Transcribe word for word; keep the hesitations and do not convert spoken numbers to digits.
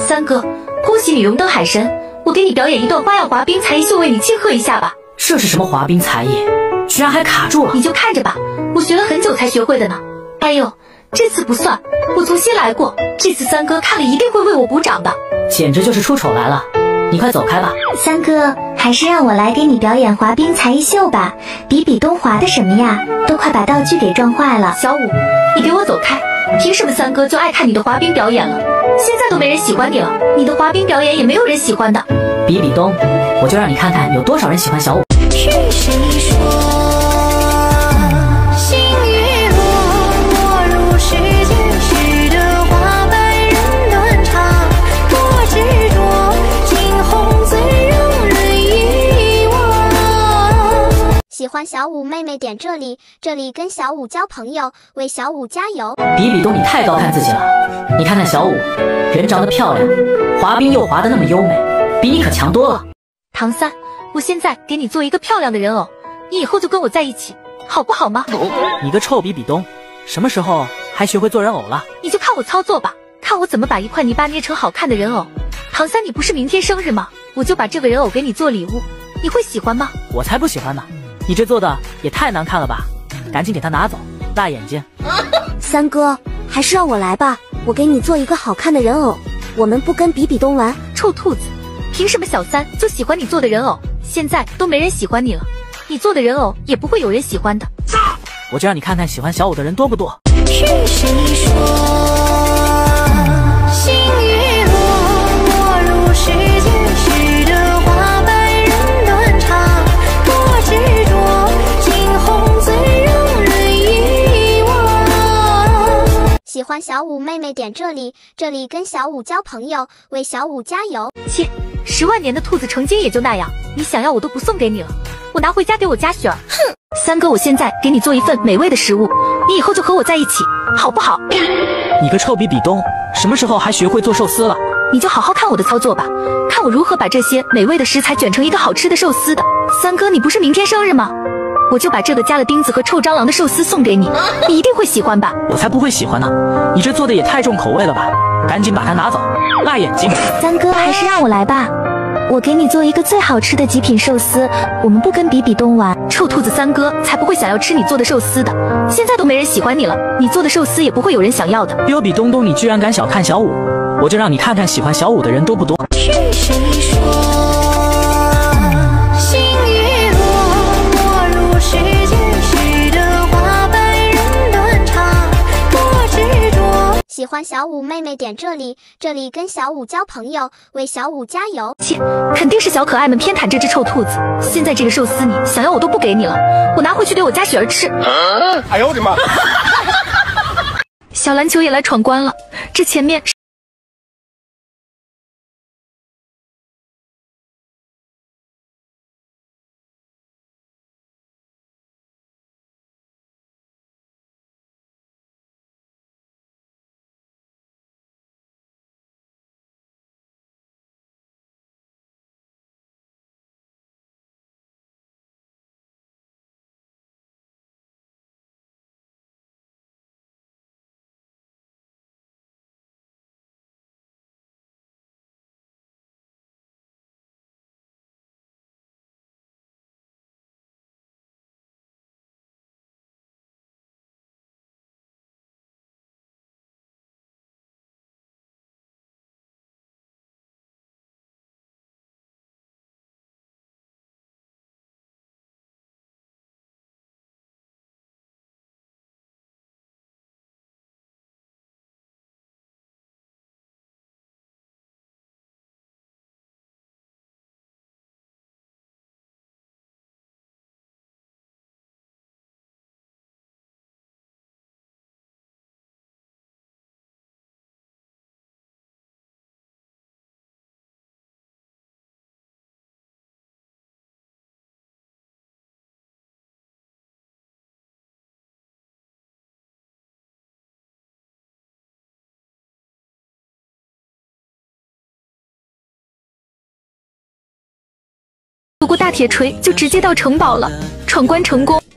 三哥，恭喜你荣登海神，我给你表演一段花样滑冰才艺秀，为你庆贺一下吧。 这是什么滑冰才艺？居然还卡住了！ 你就看着吧，我学了很久才学会的呢。哎呦，这次不算，我从新来过，这次三哥看了一定会为我鼓掌的。 简直就是出丑来了！你快走开吧。 三哥，还是让我来给你表演滑冰才艺秀吧。比比东滑的什么呀？都快把道具给撞坏了。 小五，你给我走开！凭什么三哥就爱看你的滑冰表演了？现在都没人喜欢你了，你的滑冰表演也没有人喜欢的。 比比东，我就让你看看有多少人喜欢小五。 是谁说心雨落，落入时间时的花瓣任断肠，多执着，惊鸿最让人遗忘。喜欢小五妹妹点这里，这里跟小五交朋友，为小五加油。 比比东，你太高看自己了。你看看小五，人长得漂亮，滑冰又滑得那么优美，比你可强多了。 唐三，我现在给你做一个漂亮的人偶，你以后就跟我在一起，好不好吗？ 你个臭比比东，什么时候还学会做人偶了？ 你就看我操作吧，看我怎么把一块泥巴捏成好看的人偶。唐三，你不是明天生日吗？我就把这个人偶给你做礼物，你会喜欢吗？ 我才不喜欢呢，你这做的也太难看了吧，赶紧给他拿走，辣眼睛。 三哥，还是让我来吧，我给你做一个好看的人偶，我们不跟比比东玩。 臭兔子，凭什么小三就喜欢你做的人偶？现在都没人喜欢你了，你做的人偶也不会有人喜欢的。 我就让你看看喜欢小五的人多不多。 是谁说心雨落，落入时间时的花瓣任断肠，多执着，惊鸿最让人遗忘。喜欢小五妹妹点这里，这里跟小五交朋友，为小五加油。 切，十万年的兔子成精也就那样，你想要我都不送给你了，我拿回家给我家雪儿。哼，三哥，我现在给你做一份美味的食物，你以后就和我在一起，好不好？ 你个臭比比东，什么时候还学会做寿司了？ 你就好好看我的操作吧，看我如何把这些美味的食材卷成一个好吃的寿司的。三哥，你不是明天生日吗？我就把这个加了钉子和臭蟑螂的寿司送给你，你一定会喜欢吧？ 我才不会喜欢呢，你这做的也太重口味了吧，赶紧把它拿走，辣眼睛。 三哥，还是让我来吧，我给你做一个最好吃的极品寿司，我们不跟比比东玩。 臭兔子，三哥才不会想要吃你做的寿司的，现在都没人喜欢你了，你做的寿司也不会有人想要的。 彪比东东，你居然敢小看小五，我就让你看看喜欢小五的人多不多。 是谁说心雨落，落入时间时的花瓣任断肠，多执着。喜欢小五妹妹点这里，这里跟小五交朋友，为小五加油。 切，肯定是小可爱们偏袒这只臭兔子，现在这个寿司你想要我都不给你了，我拿回去给我家雪儿吃。 啊、哎呦我的妈！ 小篮球也来闯关了，这前面不过大铁锤就直接到城堡了，闯关成功。